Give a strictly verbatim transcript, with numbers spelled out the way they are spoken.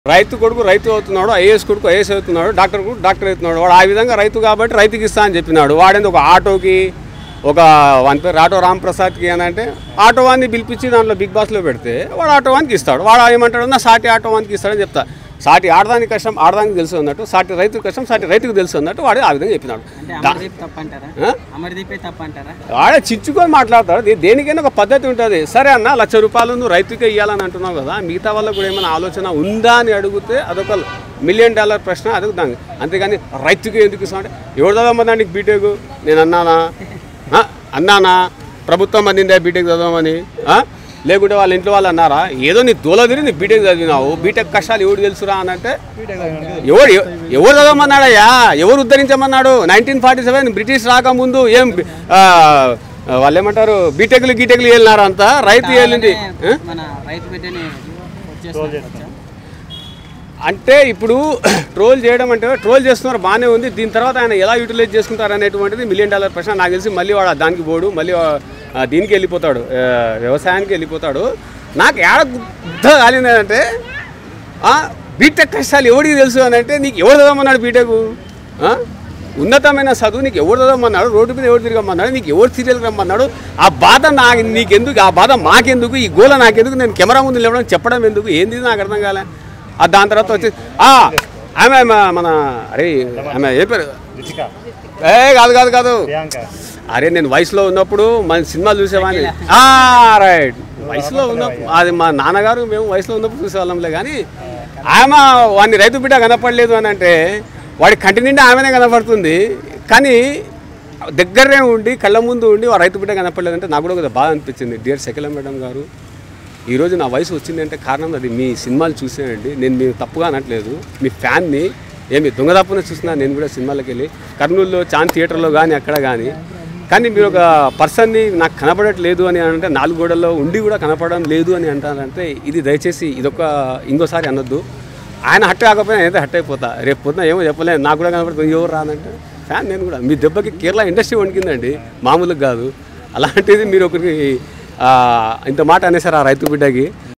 రైతు కొడుకు రైతు అవుతున్నాడు, ఐఏఎస్ కొడుకు ఐఏఎస్ అవుతున్నాడు, డాక్టర్ కొడుకు డాక్టర్ అవుతున్నాడు. వాడు ఆ విధంగా రైతు కాబట్టి రైతుకి ఇస్తా అని చెప్పినాడు. వాడేంది ఒక ఆటోకి ఒక వన్ పేరు ఆటో రాంప్రసాద్కి అని అంటే ఆటో వాన్ని పిలిపించి దాంట్లో బిగ్ బాస్లో పెడితే వాడు ఆటో వానికి ఇస్తాడు. వాడు ఏమంటాడు, నా సాటి ఆటో వానికి ఇస్తాడని చెప్తా. సాటి ఆడదానికి కష్టం ఆడదానికి తెలుసు అన్నట్టు, సాటి రైతు కష్టం సాటి రైతుకు తెలుసు అన్నట్టు వాడు ఆ విధంగా చెప్పినాడు. వాడే చిచ్చుకొని మాట్లాడతాడు. దేనికైనా ఒక పద్ధతి ఉంటుంది. సరే అన్న, లక్ష రూపాయలు నువ్వు రైతుకే ఇవ్వాలని అంటున్నావు కదా, మిగతా వాళ్ళకు కూడా ఏమైనా ఆలోచన ఉందా అని అడిగితే అదొక మిలియన్ డాలర్ ప్రశ్న. అది దాన్ని అంతేగాని రైతుకి ఎందుకు ఇస్తా అంటే ఎవరు చదవమన్నా నీకు బీటెక్ నేను అన్నానా అన్నానా ప్రభుత్వం అందిందే బీటెక్ చదవమని, లేకుంటే వాళ్ళ ఇంట్లో వాళ్ళు అన్నారా ఏదో నీ దూలదిరి నీ బీటెక్ చదివినావు, బీటెక్ కష్టాలు ఎవరు తెలుసురా అని అంటే ఎవరు ఎవరు చదవమన్నాడయ్యా, ఎవరు ఉద్ధరించమన్నాడు? నైన్టీన్ ఫార్టీ సెవెన్ బ్రిటిష్ రాకముందు ఏం వాళ్ళు ఏమంటారు బీటెక్లు గీటెక్లు వెళ్ళినారు అంతా, రైతు వెళ్ళింది అంటే. ఇప్పుడు ట్రోల్ చేయడం అంటే ట్రోల్ చేస్తున్నారు బాగానే ఉంది, దీని తర్వాత ఆయన ఎలా యూటిలైజ్ చేసుకుంటారు అనేటువంటిది మిలియన్ డాలర్ ప్రశ్న. నాకు తెలిసి మళ్ళీ వాడు దానికి పోడు, మళ్ళీ దీనికి వెళ్ళిపోతాడు, వ్యవసాయానికి వెళ్ళిపోతాడు. నాకు ఏడ గుద్ద కాలిందంటే బీటెక్ కష్టాలు ఎవరికి తెలుసు అని అంటే, నీకు ఎవరు చదవమన్నాడు బీటెక్? ఉన్నతమైన చదువు నీకు ఎవరు చదవమన్నాడు? రోడ్డు మీద ఎవరు తిరగమన్నాడు? నీకు ఎవరు సీరియల్ రమ్మన్నాడు? ఆ బాధ నా నీకెందుకు? ఆ బాధ మాకెందుకు? ఈ గోల నాకెందుకు? నేను కెమెరా ముందు లేవడం చెప్పడం ఎందుకు? ఏంది నాకు అర్థం కాలే. దాని తర్వాత వచ్చి ఆమె మన అరే ఆమె ఏ పేరు ఏ కాదు కాదు కాదు అరే నేను వయసులో ఉన్నప్పుడు మన సినిమాలు చూసేవాడిని. రైట్, వయసులో ఉన్నప్పుడు అది మా నాన్నగారు మేము వయసులో ఉన్నప్పుడు చూసేవాళ్ళంలే. కానీ ఆమె వాడిని రైతు బిడ్డ కనపడలేదు అని అంటే వాడి కంటి నిండా ఆమెనే కనపడుతుంది. కానీ దగ్గరనే ఉండి కళ్ళ ముందు ఉండి ఆ రైతు బిడ్డ కనపడలేదు అంటే నాకు కూడా కదా బాధ అనిపించింది. డియర్ శకిల మేడం గారు, ఈరోజు నా వయసు వచ్చిందంటే కారణం అది మీ సినిమాలు చూసేయండి. నేను మీరు తప్పుగా అనట్లేదు, మీ ఫ్యాన్ని ఏమి దొంగ తప్పున చూసినా నేను కూడా సినిమాలకు వెళ్ళి కర్నూలులో చాంద్ థియేటర్లో కానీ అక్కడ కానీ. కానీ మీరు ఒక పర్సన్ని నాకు కనపడట్లేదు అని అంటే నాలుగు గోడల్లో ఉండి కూడా కనపడడం లేదు అని అంటారంటే ఇది దయచేసి ఇదొక ఇంకోసారి అనొద్దు. ఆయన హట్ కాకపోయినా నేనైతే హట్ అయిపోతా. రేపు పొద్దున ఏమో చెప్పలేదు, నాకు కూడా కనపడుతుంది ఎవరు రానంటే ఫ్యాన్ నేను కూడా. మీ దెబ్బకి కేరళ ఇండస్ట్రీ వణికిందండి, మామూలుగా కాదు. అలాంటిది మీరు ఒకరికి ఇంత మాట అనేసారు ఆ రైతు బిడ్డకి.